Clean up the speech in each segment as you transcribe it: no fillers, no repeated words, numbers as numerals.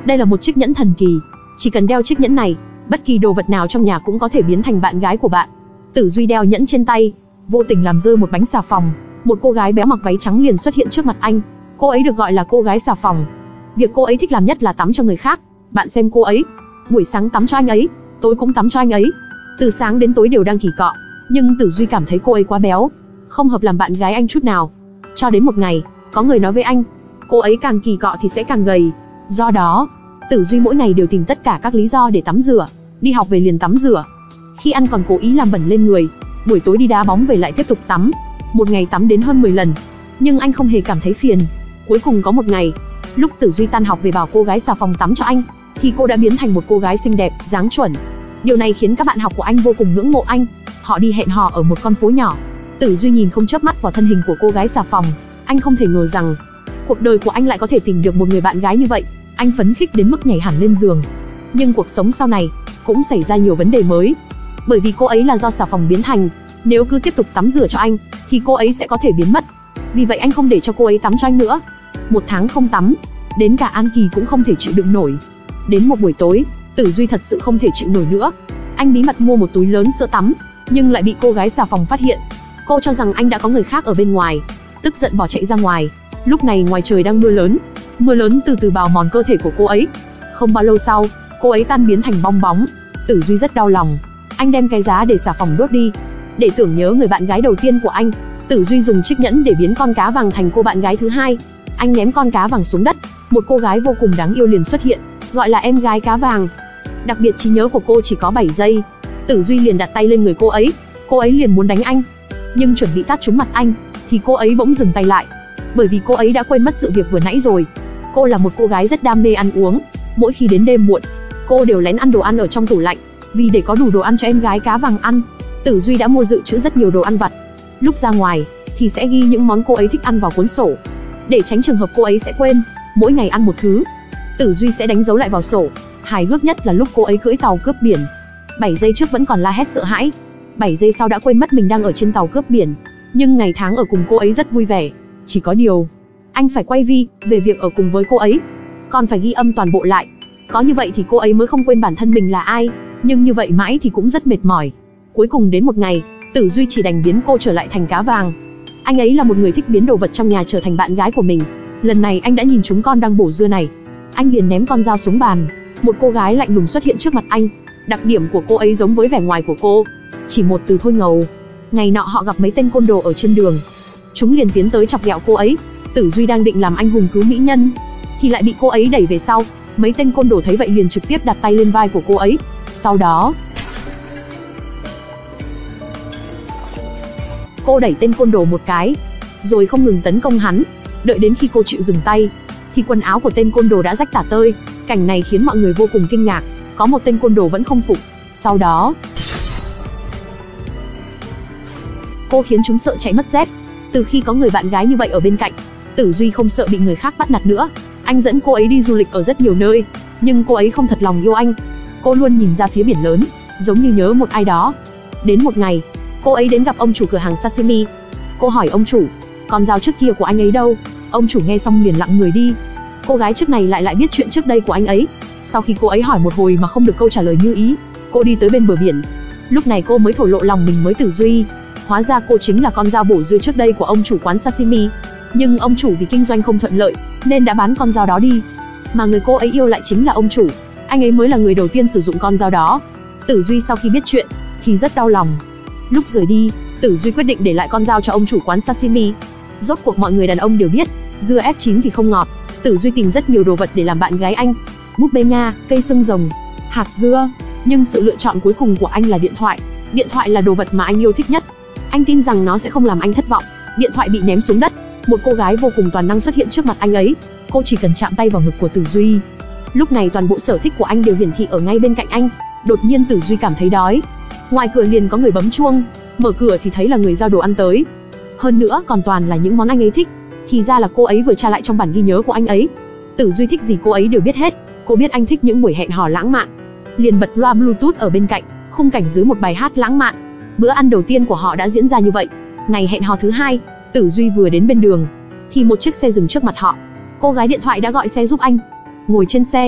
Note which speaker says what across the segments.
Speaker 1: Đây là một chiếc nhẫn thần kỳ, chỉ cần đeo chiếc nhẫn này, bất kỳ đồ vật nào trong nhà cũng có thể biến thành bạn gái của bạn. Tử Duy đeo nhẫn trên tay, vô tình làm rơi một bánh xà phòng. Một cô gái béo mặc váy trắng liền xuất hiện trước mặt anh. Cô ấy được gọi là cô gái xà phòng. Việc cô ấy thích làm nhất là tắm cho người khác. Bạn xem cô ấy, buổi sáng tắm cho anh ấy, tối cũng tắm cho anh ấy. Từ sáng đến tối đều đang kỳ cọ. Nhưng Tử Duy cảm thấy cô ấy quá béo, không hợp làm bạn gái anh chút nào. Cho đến một ngày, có người nói với anh, cô ấy càng kỳ cọ thì sẽ càng gầy. Do đó, Tử Duy mỗi ngày đều tìm tất cả các lý do để tắm rửa. Đi học về liền tắm rửa. Khi ăn còn cố ý làm bẩn lên người. Buổi tối đi đá bóng về lại tiếp tục tắm. Một ngày tắm đến hơn 10 lần. Nhưng anh không hề cảm thấy phiền. Cuối cùng có một ngày, lúc Tử Duy tan học về bảo cô gái xà phòng tắm cho anh, thì cô đã biến thành một cô gái xinh đẹp, dáng chuẩn. Điều này khiến các bạn học của anh vô cùng ngưỡng mộ anh. Họ đi hẹn hò ở một con phố nhỏ. Tử Duy nhìn không chớp mắt vào thân hình của cô gái xà phòng. Anh không thể ngờ rằng cuộc đời của anh lại có thể tìm được một người bạn gái như vậy. Anh phấn khích đến mức nhảy hẳn lên giường. Nhưng cuộc sống sau này cũng xảy ra nhiều vấn đề mới. Bởi vì cô ấy là do xà phòng biến thành. Nếu cứ tiếp tục tắm rửa cho anh, thì cô ấy sẽ có thể biến mất. Vì vậy anh không để cho cô ấy tắm cho anh nữa. Một tháng không tắm, đến cả An Kỳ cũng không thể chịu đựng nổi. Đến một buổi tối, Tử Duy thật sự không thể chịu nổi nữa. Anh bí mật mua một túi lớn sữa tắm, nhưng lại bị cô gái xà phòng phát hiện. Cô cho rằng anh đã có người khác ở bên ngoài, tức giận bỏ chạy ra ngoài. Lúc này ngoài trời đang mưa lớn từ từ bào mòn cơ thể của cô ấy. Không bao lâu sau, cô ấy tan biến thành bong bóng. Tử Duy rất đau lòng. Anh đem cái giá để xà phòng đốt đi. Để tưởng nhớ người bạn gái đầu tiên của anh, Tử Duy dùng chiếc nhẫn để biến con cá vàng thành cô bạn gái thứ hai. Anh ném con cá vàng xuống đất. Một cô gái vô cùng đáng yêu liền xuất hiện, gọi là em gái cá vàng. Đặc biệt trí nhớ của cô chỉ có 7 giây. Tử Duy liền đặt tay lên người cô ấy liền muốn đánh anh. Nhưng chuẩn bị tát trúng mặt anh, thì cô ấy bỗng dừng tay lại. Bởi vì cô ấy đã quên mất sự việc vừa nãy rồi. Cô là một cô gái rất đam mê ăn uống. Mỗi khi đến đêm muộn, cô đều lén ăn đồ ăn ở trong tủ lạnh. Vì để có đủ đồ ăn cho em gái cá vàng ăn, Tử Duy đã mua dự trữ rất nhiều đồ ăn vặt. Lúc ra ngoài, thì sẽ ghi những món cô ấy thích ăn vào cuốn sổ. Để tránh trường hợp cô ấy sẽ quên, mỗi ngày ăn một thứ, Tử Duy sẽ đánh dấu lại vào sổ. Hài hước nhất là lúc cô ấy cưỡi tàu cướp biển. 7 giây trước vẫn còn la hét sợ hãi, 7 giây sau đã quên mất mình đang ở trên tàu cướp biển. Nhưng ngày tháng ở cùng cô ấy rất vui vẻ. Chỉ có điều, anh phải quay về việc ở cùng với cô ấy, còn phải ghi âm toàn bộ lại. Có như vậy thì cô ấy mới không quên bản thân mình là ai. Nhưng như vậy mãi thì cũng rất mệt mỏi. Cuối cùng đến một ngày, Tử Duy chỉ đành biến cô trở lại thành cá vàng. Anh ấy là một người thích biến đồ vật trong nhà trở thành bạn gái của mình. Lần này anh đã nhìn chúng con đang bổ dưa này. Anh liền ném con dao xuống bàn. Một cô gái lạnh lùng xuất hiện trước mặt anh. Đặc điểm của cô ấy giống với vẻ ngoài của cô, chỉ một từ thôi ngầu. Ngày nọ họ gặp mấy tên côn đồ ở trên đường. Chúng liền tiến tới chọc ghẹo cô ấy. Tử Duy đang định làm anh hùng cứu mỹ nhân, thì lại bị cô ấy đẩy về sau. Mấy tên côn đồ thấy vậy liền trực tiếp đặt tay lên vai của cô ấy. Sau đó, cô đẩy tên côn đồ một cái, rồi không ngừng tấn công hắn. Đợi đến khi cô chịu dừng tay, thì quần áo của tên côn đồ đã rách tả tơi. Cảnh này khiến mọi người vô cùng kinh ngạc. Có một tên côn đồ vẫn không phục. Sau đó, cô khiến chúng sợ chạy mất dép. Từ khi có người bạn gái như vậy ở bên cạnh, Tử Duy không sợ bị người khác bắt nạt nữa. Anh dẫn cô ấy đi du lịch ở rất nhiều nơi, nhưng cô ấy không thật lòng yêu anh. Cô luôn nhìn ra phía biển lớn, giống như nhớ một ai đó. Đến một ngày, cô ấy đến gặp ông chủ cửa hàng sashimi. Cô hỏi ông chủ, con dao trước kia của anh ấy đâu? Ông chủ nghe xong liền lặng người đi. Cô gái trước này lại biết chuyện trước đây của anh ấy. Sau khi cô ấy hỏi một hồi mà không được câu trả lời như ý, cô đi tới bên bờ biển. Lúc này cô mới thổ lộ lòng mình với Tử Duy. Hóa ra cô chính là con dao bổ dưa trước đây của ông chủ quán sashimi. Nhưng ông chủ vì kinh doanh không thuận lợi, nên đã bán con dao đó đi. Mà người cô ấy yêu lại chính là ông chủ. Anh ấy mới là người đầu tiên sử dụng con dao đó. Tử Duy sau khi biết chuyện, thì rất đau lòng. Lúc rời đi, Tử Duy quyết định để lại con dao cho ông chủ quán sashimi. Rốt cuộc mọi người đàn ông đều biết, dưa ép chín thì không ngọt. Tử Duy tìm rất nhiều đồ vật để làm bạn gái anh. Búp bê Nga, cây xương rồng, hạt dưa. Nhưng sự lựa chọn cuối cùng của anh là điện thoại. Điện thoại là đồ vật mà anh yêu thích nhất. Anh tin rằng nó sẽ không làm anh thất vọng. Điện thoại bị ném xuống đất. Một cô gái vô cùng toàn năng xuất hiện trước mặt anh ấy. Cô chỉ cần chạm tay vào ngực của Tử Duy. Lúc này toàn bộ sở thích của anh đều hiển thị ở ngay bên cạnh anh. Đột nhiên Tử Duy cảm thấy đói. Ngoài cửa liền có người bấm chuông. Mở cửa thì thấy là người giao đồ ăn tới. Hơn nữa còn toàn là những món anh ấy thích. Thì ra là cô ấy vừa tra lại trong bản ghi nhớ của anh ấy. Tử Duy thích gì cô ấy đều biết hết. Cô biết anh thích những buổi hẹn hò lãng mạn, liền bật loa Bluetooth ở bên cạnh, khung cảnh dưới một bài hát lãng mạn. Bữa ăn đầu tiên của họ đã diễn ra như vậy. Ngày hẹn hò thứ hai, Tử Duy vừa đến bên đường, thì một chiếc xe dừng trước mặt họ. Cô gái điện thoại đã gọi xe giúp anh. Ngồi trên xe,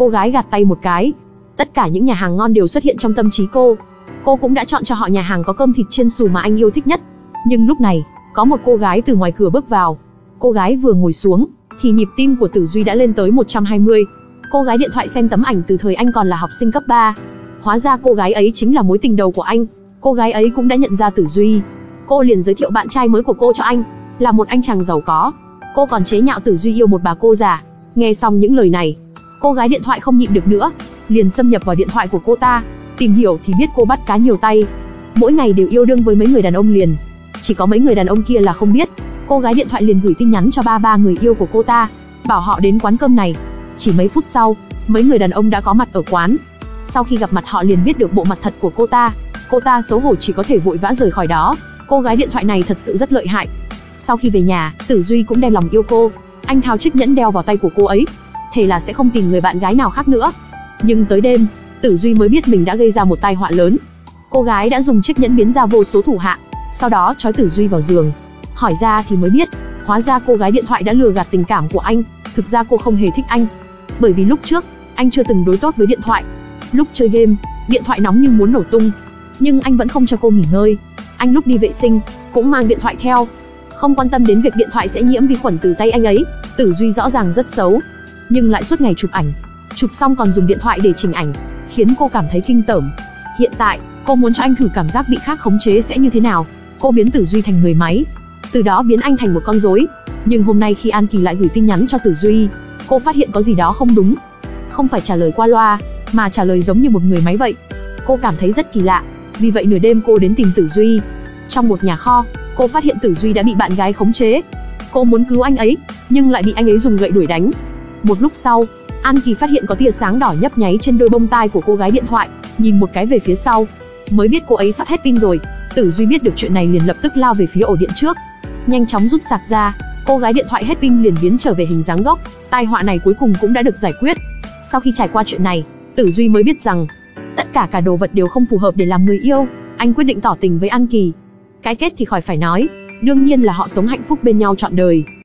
Speaker 1: cô gái gạt tay một cái. Tất cả những nhà hàng ngon đều xuất hiện trong tâm trí cô. Cô cũng đã chọn cho họ nhà hàng có cơm thịt chiên xù mà anh yêu thích nhất. Nhưng lúc này, có một cô gái từ ngoài cửa bước vào. Cô gái vừa ngồi xuống, thì nhịp tim của Tử Duy đã lên tới 120. Cô gái điện thoại xem tấm ảnh từ thời anh còn là học sinh cấp 3. Hóa ra cô gái ấy chính là mối tình đầu của anh. Cô gái ấy cũng đã nhận ra Tử Duy. Cô liền giới thiệu bạn trai mới của cô cho anh, là một anh chàng giàu có. Cô còn chế nhạo Tử Duy yêu một bà cô già. Nghe xong những lời này, cô gái điện thoại không nhịn được nữa, liền xâm nhập vào điện thoại của cô ta. Tìm hiểu thì biết cô bắt cá nhiều tay, mỗi ngày đều yêu đương với mấy người đàn ông liền. Chỉ có mấy người đàn ông kia là không biết. Cô gái điện thoại liền gửi tin nhắn cho ba người yêu của cô ta, bảo họ đến quán cơm này. Chỉ mấy phút sau, mấy người đàn ông đã có mặt ở quán. Sau khi gặp mặt họ liền biết được bộ mặt thật của cô ta. Cô ta xấu hổ chỉ có thể vội vã rời khỏi đó. Cô gái điện thoại này thật sự rất lợi hại. Sau khi về nhà, Tử Duy cũng đem lòng yêu cô. Anh tháo chiếc nhẫn đeo vào tay của cô ấy, thề là sẽ không tìm người bạn gái nào khác nữa. Nhưng tới đêm, Tử Duy mới biết mình đã gây ra một tai họa lớn. Cô gái đã dùng chiếc nhẫn biến ra vô số thủ hạ, sau đó trói Tử Duy vào giường. Hỏi ra thì mới biết, hóa ra cô gái điện thoại đã lừa gạt tình cảm của anh. Thực ra cô không hề thích anh, bởi vì lúc trước, anh chưa từng đối tốt với điện thoại. Lúc chơi game, điện thoại nóng như muốn nổ tung, nhưng anh vẫn không cho cô nghỉ ngơi. Anh lúc đi vệ sinh, cũng mang điện thoại theo, không quan tâm đến việc điện thoại sẽ nhiễm vi khuẩn từ tay anh ấy. Tử Duy rõ ràng rất xấu, nhưng lại suốt ngày chụp ảnh. Chụp xong còn dùng điện thoại để chỉnh ảnh, khiến cô cảm thấy kinh tởm. Hiện tại, cô muốn cho anh thử cảm giác bị khác khống chế sẽ như thế nào. Cô biến Tử Duy thành người máy, từ đó biến anh thành một con rối. Nhưng hôm nay khi An Kỳ lại gửi tin nhắn cho Tử Duy, cô phát hiện có gì đó không đúng. Không phải trả lời qua loa, mà trả lời giống như một người máy vậy. Cô cảm thấy rất kỳ lạ, vì vậy nửa đêm cô đến tìm Tử Duy. Trong một nhà kho, cô phát hiện Tử Duy đã bị bạn gái khống chế. Cô muốn cứu anh ấy, nhưng lại bị anh ấy dùng gậy đuổi đánh. Một lúc sau, An Kỳ phát hiện có tia sáng đỏ nhấp nháy trên đôi bông tai của cô gái điện thoại. Nhìn một cái về phía sau, mới biết cô ấy sắp hết pin rồi. Tử Duy biết được chuyện này liền lập tức lao về phía ổ điện trước, nhanh chóng rút sạc ra. Cô gái điện thoại hết pin liền biến trở về hình dáng gốc. Tai họa này cuối cùng cũng đã được giải quyết. Sau khi trải qua chuyện này, Tử Duy mới biết rằng tất cả đồ vật đều không phù hợp để làm người yêu. Anh quyết định tỏ tình với An Kỳ. Cái kết thì khỏi phải nói, đương nhiên là họ sống hạnh phúc bên nhau trọn đời.